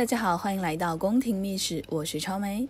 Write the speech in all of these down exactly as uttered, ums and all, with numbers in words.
大家好，欢迎来到宫廷秘史，我是超梅。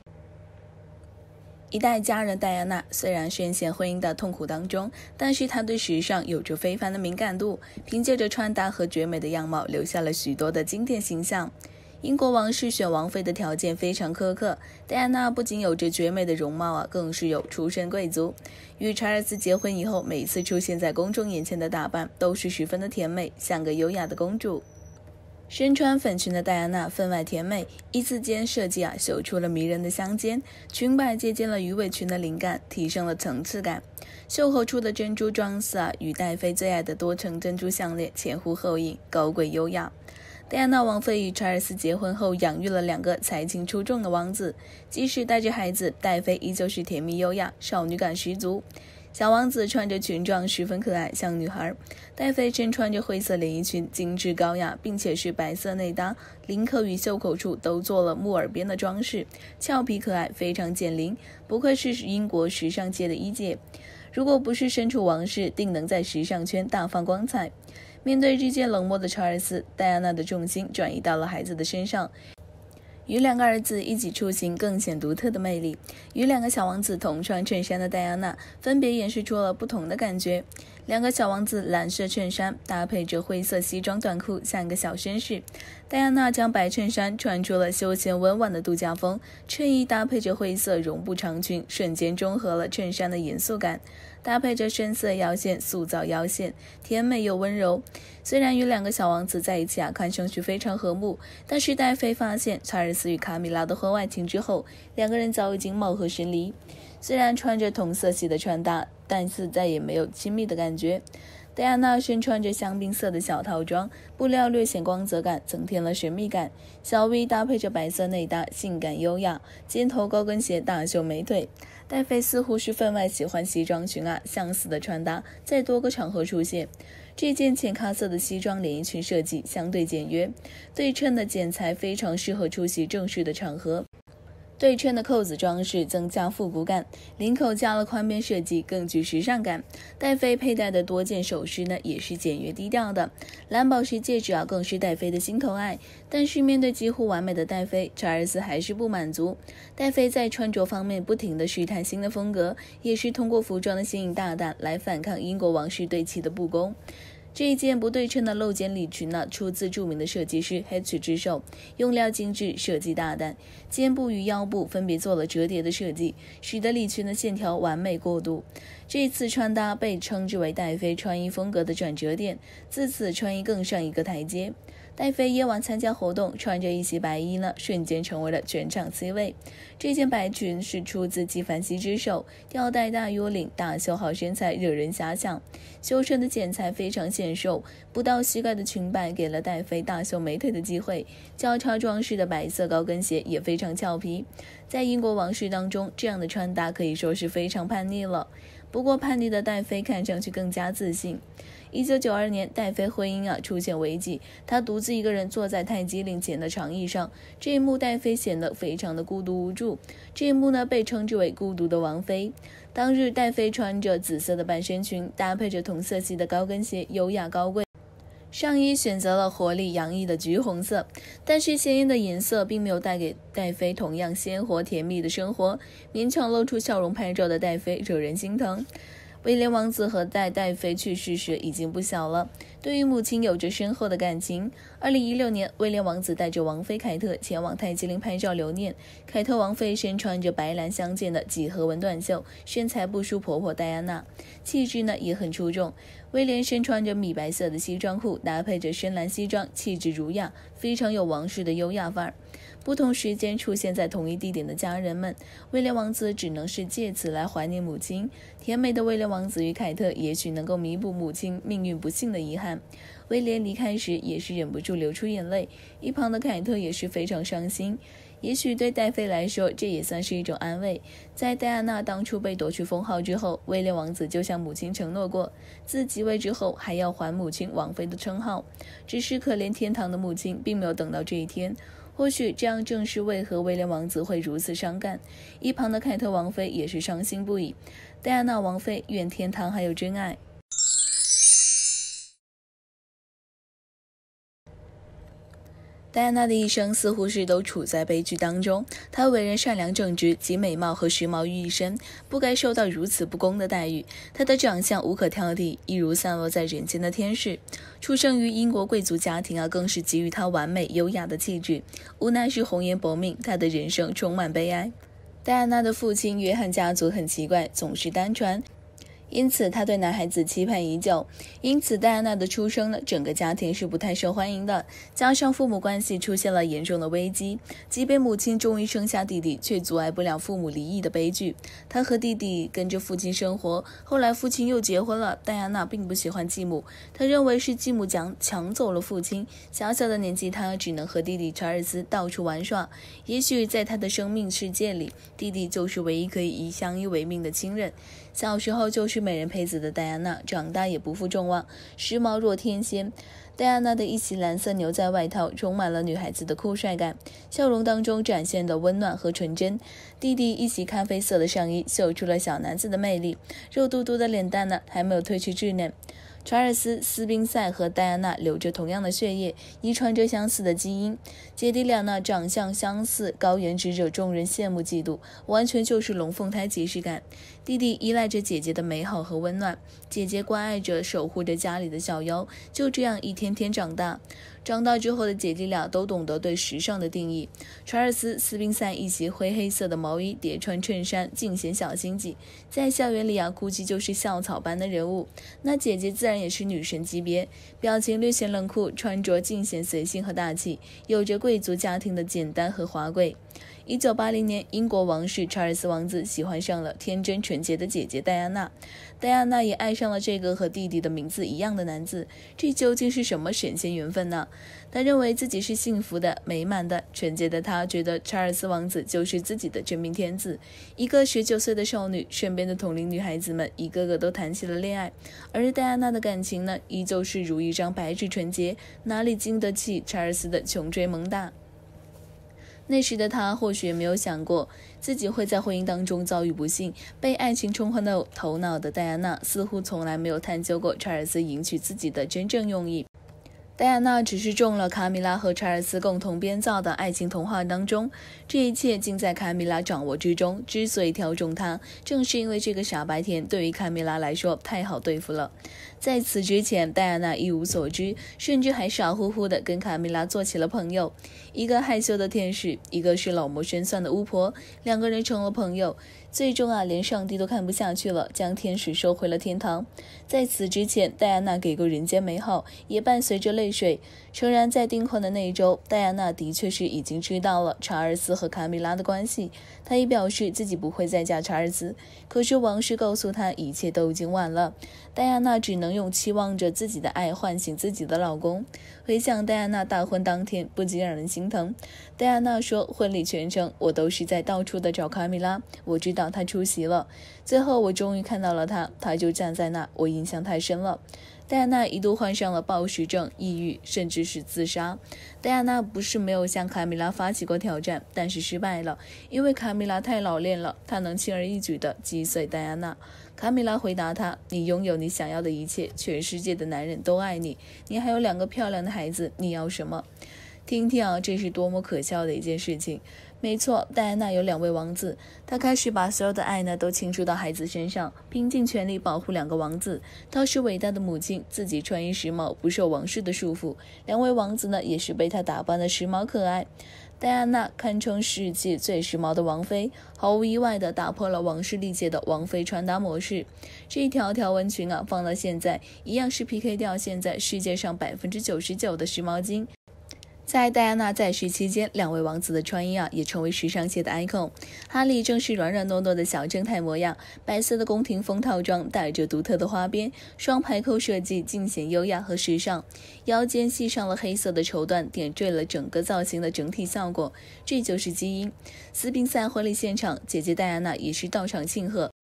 一代佳人戴安娜虽然深陷婚姻的痛苦当中，但是她对时尚有着非凡的敏感度，凭借着穿搭和绝美的样貌留下了许多的经典形象。英国王室选王妃的条件非常苛刻，戴安娜不仅有着绝美的容貌啊，更是有出身贵族。与查尔斯结婚以后，每次出现在公众眼前的打扮都是十分的甜美，像个优雅的公主。身穿粉裙的戴安娜分外甜美，一字肩设计啊，绣出了迷人的香肩，裙摆借鉴了鱼尾裙的灵感，提升了层次感。袖口处的珍珠装饰啊，与戴妃最爱的多层珍珠项链前呼后应，高贵优雅。戴安娜王妃与查尔斯结婚后，养育了两个才情出众的王子，即使带着孩子，戴妃依旧是甜蜜优雅，少女感十足。小王子穿着裙装十分可爱，像女孩。戴妃身穿着灰色连衣裙，精致高雅，并且是白色内搭，领口与袖口处都做了木耳边的装饰，俏皮可爱，非常减龄，不愧是英国时尚界的一姐。如果不是身处王室，定能在时尚圈大放光彩。面对日渐冷漠的查尔斯，戴安娜的重心转移到了孩子的身上。与两个儿子一起出行更显独特的魅力。与两个小王子同穿衬衫的戴安娜，分别演示出了不同的感觉。两个小王子蓝色衬衫搭配着灰色西装短裤，像个小绅士。戴安娜将白衬衫穿出了休闲温婉的度假风，衬衣搭配着灰色绒布长裙，瞬间中和了衬衫的严肃感，搭配着深色腰线，塑造腰线，甜美又温柔。虽然与两个小王子在一起啊，看上去非常和睦，但是戴妃发现查尔斯与卡米拉的婚外情之后，两个人早已经貌合神离。虽然穿着同色系的穿搭，但是再也没有亲密的感觉。戴安娜身穿着香槟色的小套装，布料略显光泽感，增添了神秘感。小 V 搭配着白色内搭，性感优雅，尖头高跟鞋大秀美腿。戴妃似乎是分外喜欢西装裙啊，相似的穿搭在多个场合出现。这件浅咖色的西装连衣裙设计相对简约，对称的剪裁非常适合出席正式的场合。对称的扣子装饰增加复古感，领口加了宽边设计，更具时尚感。戴妃佩戴的多件首饰呢，也是简约低调的。蓝宝石戒指啊，更是戴妃的心头爱。但是面对几乎完美的戴妃，查尔斯还是不满足。戴妃在穿着方面不停地试探新的风格，也是通过服装的新颖大胆来反抗英国王室对其的不公。这一件不对称的露肩礼裙呢，出自著名的设计师 H 之手，用料精致，设计大胆，肩部与腰部分别做了折叠的设计，使得礼裙的线条完美过渡。这次穿搭被称之为戴妃穿衣风格的转折点，自此穿衣更上一个台阶。戴妃夜晚参加活动，穿着一袭白衣呢，瞬间成为了全场 C 位。这件白裙是出自纪梵希之手，吊带大腰领，大袖好身材，惹人遐想。修身的剪裁非常纤瘦，不到膝盖的裙摆给了戴妃大秀美腿的机会。交叉装饰的白色高跟鞋也非常俏皮。在英国王室当中，这样的穿搭可以说是非常叛逆了。不过叛逆的戴妃看上去更加自信。一九九二年，戴妃婚姻啊出现危机，她独自一个人坐在泰姬陵前的长椅上，这一幕戴妃显得非常的孤独无助。这一幕呢被称之为孤独的王妃。当日戴妃穿着紫色的半身裙，搭配着同色系的高跟鞋，优雅高贵。上衣选择了活力洋溢的橘红色，但是鲜艳的颜色并没有带给戴妃同样鲜活甜蜜的生活，勉强露出笑容拍照的戴妃惹人心疼。威廉王子和在戴妃去世时已经不小了，对于母亲有着深厚的感情。二零一六年，威廉王子带着王妃凯特前往泰姬陵拍照留念。凯特王妃身穿着白蓝相间的几何纹短袖，身材不输婆婆戴安娜，气质呢也很出众。威廉身穿着米白色的西装裤，搭配着深蓝西装，气质儒雅，非常有王室的优雅范儿。不同时间出现在同一地点的家人们，威廉王子只能是借此来怀念母亲。甜美的威廉王子与凯特也许能够弥补母亲命运不幸的遗憾。威廉离开时也是忍不住流出眼泪，一旁的凯特也是非常伤心。也许对戴妃来说，这也算是一种安慰。在戴安娜当初被夺去封号之后，威廉王子就向母亲承诺过，自即位之后还要还母亲王妃的称号。只是可怜天堂的母亲并没有等到这一天。或许这样正是为何威廉王子会如此伤感。一旁的凯特王妃也是伤心不已。戴安娜王妃愿天堂还有真爱。 戴安娜的一生似乎是都处在悲剧当中，她为人善良正直，集美貌和时髦于一身，不该受到如此不公的待遇。她的长相无可挑剔，一如散落在人间的天使。出生于英国贵族家庭啊，更是给予她完美优雅的气质。无奈是红颜薄命，她的人生充满悲哀。戴安娜的父亲约翰家族很奇怪，总是单传。因此他对男孩子期盼已久，因此戴安娜的出生呢，整个家庭是不太受欢迎的，加上父母关系出现了严重的危机，即便母亲终于生下弟弟，却阻碍不了父母离异的悲剧。她和弟弟跟着父亲生活，后来父亲又结婚了，戴安娜并不喜欢继母，她认为是继母抢抢走了父亲，小小的年纪她只能和弟弟查尔斯到处玩耍，也许在她的生命世界里，弟弟就是唯一可以相依为命的亲人。小时候就是美人胚子的戴安娜，长大也不负众望，时髦若天仙。戴安娜的一袭蓝色牛仔外套充满了女孩子的酷帅感，笑容当中展现的温暖和纯真。弟弟一袭咖啡色的上衣秀出了小男子的魅力，肉嘟嘟的脸蛋呢还没有褪去稚嫩。查尔斯·斯宾塞和戴安娜流着同样的血液，遗传着相似的基因，姐弟俩呢长相相似，高颜值惹众人羡慕嫉妒，完全就是龙凤胎即视感。弟弟依赖着姐姐的美好和温暖，姐姐关爱着守护着家里的小妖，就这样一天天长大。长大之后的姐弟俩都懂得对时尚的定义。查尔斯·斯宾塞一袭灰黑色的毛衣叠穿衬衫，尽显小心机，在校园里啊估计就是校草般的人物。那姐姐自然也是女神级别，表情略显冷酷，穿着尽显随性和大气，有着贵族家庭的简单和华贵。一九八零年，英国王室查尔斯王子喜欢上了天真纯洁的姐姐戴安娜，戴安娜也爱上了这个和弟弟的名字一样的男子。这究竟是什么神仙缘分呢？他认为自己是幸福的、美满的、纯洁的。他觉得查尔斯王子就是自己的真命天子。一个十九岁的少女，身边的同龄女孩子们一个个都谈起了恋爱，而戴安娜的感情呢，依旧是如一张白纸，纯洁，哪里经得起查尔斯的穷追猛打？那时的他或许也没有想过自己会在婚姻当中遭遇不幸，被爱情冲昏了头脑的戴安娜似乎从来没有探究过查尔斯迎娶自己的真正用意。戴安娜只是中了卡米拉和查尔斯共同编造的爱情童话当中，这一切尽在卡米拉掌握之中。之所以挑中他，正是因为这个傻白甜对于卡米拉来说太好对付了。在此之前，戴安娜一无所知，甚至还傻乎乎地跟卡米拉做起了朋友。一个害羞的天使，一个是老谋深算的巫婆，两个人成了朋友。最终啊，连上帝都看不下去了，将天使收回了天堂。在此之前，戴安娜给过人间美好，也伴随着泪水。诚然，在订婚的那一周，戴安娜的确是已经知道了查尔斯和卡米拉的关系，她也表示自己不会再嫁查尔斯。可是王室告诉她，一切都已经晚了。戴安娜只能用期望着自己的爱唤醒自己的老公。回想戴安娜大婚当天，不禁让人心疼。戴安娜说，婚礼全程我都是在到处的找卡米拉，我知道她出席了，最后我终于看到了她，她就站在那，我印象太深了。戴安娜一度患上了暴食症、抑郁，甚至是自杀。戴安娜不是没有向卡米拉发起过挑战，但是失败了，因为卡米拉太老练了，她能轻而易举地击碎戴安娜。卡米拉回答他，你拥有你想要的一切，全世界的男人都爱你，你还有两个漂亮的孩子，你要什么？听听啊，这是多么可笑的一件事情。没错，戴安娜有两位王子，她开始把所有的爱呢都倾注到孩子身上，拼尽全力保护两个王子。她是伟大的母亲，自己穿衣时髦，不受王室的束缚。两位王子呢也是被她打扮的时髦可爱。戴安娜堪称世界最时髦的王妃，毫无意外地打破了王室历届的王妃穿搭模式。这一条条纹裙啊，放到现在一样是 P K 掉现在世界上 百分之九十九 的时髦精。在戴安娜在世期间，两位王子的穿衣啊也成为时尚界的 icon。哈利正是软软糯糯的小正太模样，白色的宫廷风套装带着独特的花边，双排扣设计尽显优雅和时尚，腰间系上了黑色的绸缎，点缀了整个造型的整体效果。这就是基因。斯宾塞婚礼现场，姐姐戴安娜也是到场庆贺。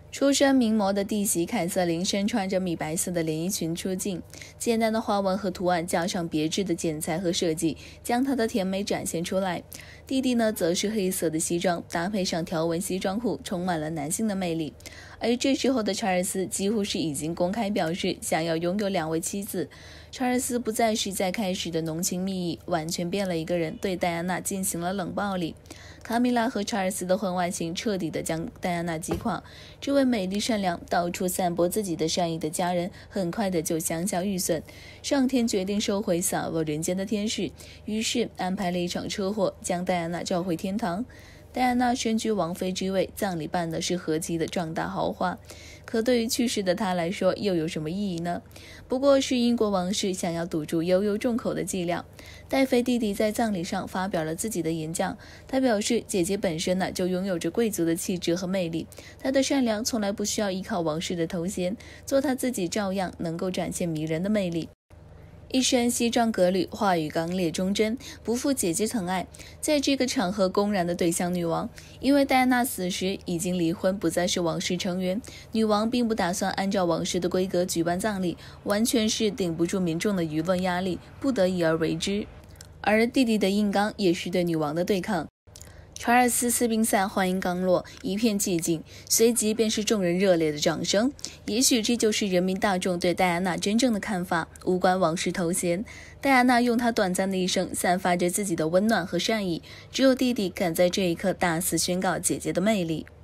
出身名模的弟媳凯瑟琳身穿着米白色的连衣裙出镜，简单的花纹和图案加上别致的剪裁和设计，将她的甜美展现出来。弟弟呢，则是黑色的西装，搭配上条纹西装裤，充满了男性的魅力。而这时候的查尔斯几乎是已经公开表示想要拥有两位妻子。查尔斯不再是在开始的浓情蜜意，完全变了一个人，对戴安娜进行了冷暴力。卡米拉和查尔斯的婚外情彻底的将戴安娜击垮，这位美丽善良、到处散播自己的善意的家人，很快的就香消玉损。上天决定收回洒落人间的天使，于是安排了一场车祸，将戴安娜召回天堂。戴安娜身居王妃之位，葬礼办的是何其的壮大豪华，可对于去世的她来说又有什么意义呢？不过是英国王室想要堵住悠悠众口的伎俩。戴妃弟弟在葬礼上发表了自己的演讲，他表示姐姐本身呢就拥有着贵族的气质和魅力，她的善良从来不需要依靠王室的头衔，做她自己照样能够展现迷人的魅力。一身西装革履，话语刚烈忠贞，不负姐姐疼爱，在这个场合公然的对向女王。因为戴安娜死时已经离婚，不再是王室成员，女王并不打算按照王室的规格举办葬礼，完全是顶不住民众的舆论压力，不得已而为之。而弟弟的硬刚也是对女王的对抗。查尔斯斯宾塞话音刚落，一片寂静，随即便是众人热烈的掌声。也许这就是人民大众对戴安娜真正的看法，无关王室头衔。戴安娜用她短暂的一生散发着自己的温暖和善意，只有弟弟敢在这一刻大肆宣告姐姐的魅力。